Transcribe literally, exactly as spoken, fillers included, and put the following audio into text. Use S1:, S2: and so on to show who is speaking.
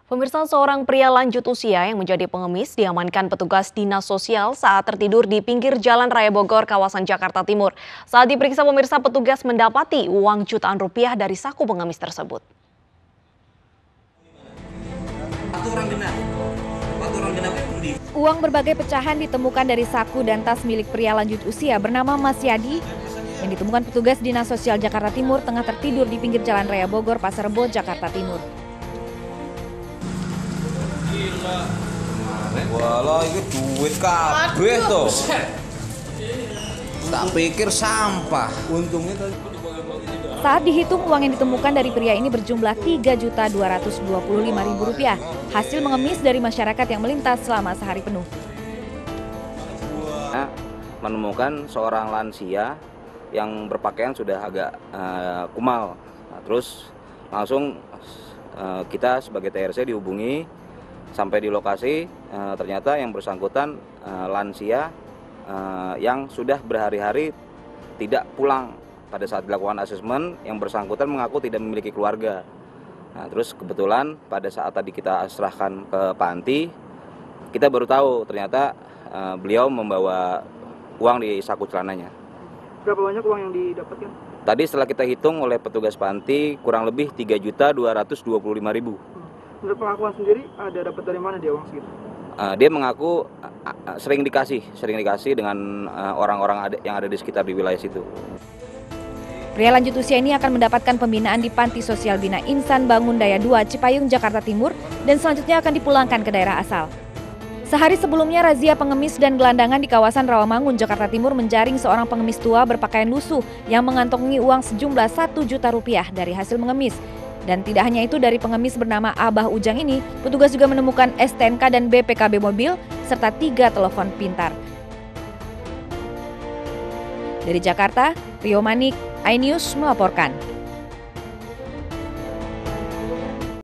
S1: Pemirsa, seorang pria lanjut usia yang menjadi pengemis diamankan petugas dinas sosial saat tertidur di pinggir Jalan Raya Bogor, kawasan Jakarta Timur. Saat diperiksa, pemirsa, petugas mendapati uang jutaan rupiah dari saku pengemis tersebut.
S2: Uang berbagai pecahan ditemukan dari saku dan tas milik pria lanjut usia bernama Mas Yadi yang ditemukan petugas dinas sosial Jakarta Timur tengah tertidur di pinggir Jalan Raya Bogor, Pasar Rebo, Jakarta Timur.
S3: Walah, itu duit kabeh tuh. Tak pikir sampah. Untungnya tadi.
S2: Saat dihitung, uang yang ditemukan dari pria ini berjumlah tiga juta dua ratus dua puluh lima ribu rupiah, hasil mengemis dari masyarakat yang melintas selama sehari penuh.
S4: Menemukan seorang lansia yang berpakaian sudah agak uh, kumal. Nah, terus langsung uh, kita sebagai T R C dihubungi. Sampai di lokasi, uh, ternyata yang bersangkutan uh, lansia uh, yang sudah berhari-hari tidak pulang. Pada saat dilakukan asesmen, yang bersangkutan mengaku tidak memiliki keluarga. Nah, terus kebetulan pada saat tadi kita serahkan ke panti, kita baru tahu ternyata uh, beliau membawa uang di saku celananya.
S5: Berapa banyak uang yang didapatkan?
S4: Tadi setelah kita hitung oleh petugas panti, kurang lebih tiga juta dua ratus dua puluh lima ribu.
S5: Menurut pengakuan sendiri, ada dapat dari mana dia uang segitu?
S4: Uh, dia mengaku uh, sering dikasih, sering dikasih dengan orang-orang uh, yang ada di sekitar di wilayah situ.
S2: Pria lanjut usia ini akan mendapatkan pembinaan di Panti Sosial Bina Insan Bangun Daya dua Cipayung, Jakarta Timur, dan selanjutnya akan dipulangkan ke daerah asal. Sehari sebelumnya, razia pengemis dan gelandangan di kawasan Rawamangun, Jakarta Timur menjaring seorang pengemis tua berpakaian lusuh yang mengantongi uang sejumlah satu juta rupiah dari hasil mengemis. Dan tidak hanya itu, dari pengemis bernama Abah Ujang ini, petugas juga menemukan S T N K dan B P K B mobil, serta tiga telepon pintar. Dari Jakarta, Rio Manik, iNews melaporkan.